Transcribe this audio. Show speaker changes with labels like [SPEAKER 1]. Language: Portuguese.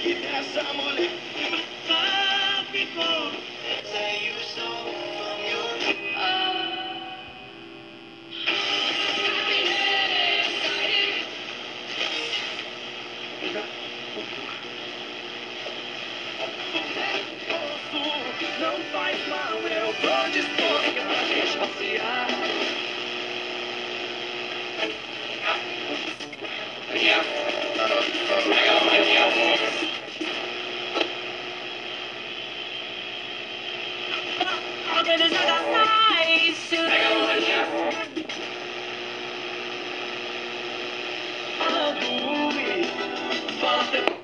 [SPEAKER 1] que dessa mulher ficou. Say you stole from your não faz mal, eu tô disposto pra gente passear. Alguém joga mais. Fala,